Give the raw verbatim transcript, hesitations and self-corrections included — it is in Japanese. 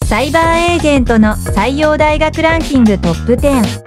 サイバーエージェントの採用大学ランキングトップテン。